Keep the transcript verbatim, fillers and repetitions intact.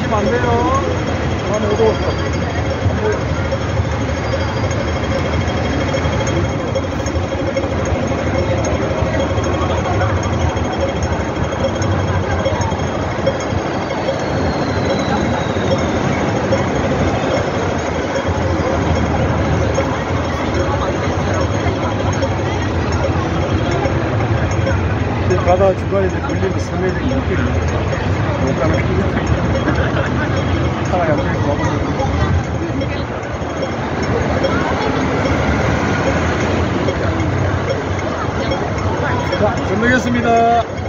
가시면 안 돼요. 난 어두웠어. 가다 중간에 이제 걸리면 상해들이 이렇게 못 가는 차가 양쪽에서 와보면 자, 건너겠습니다.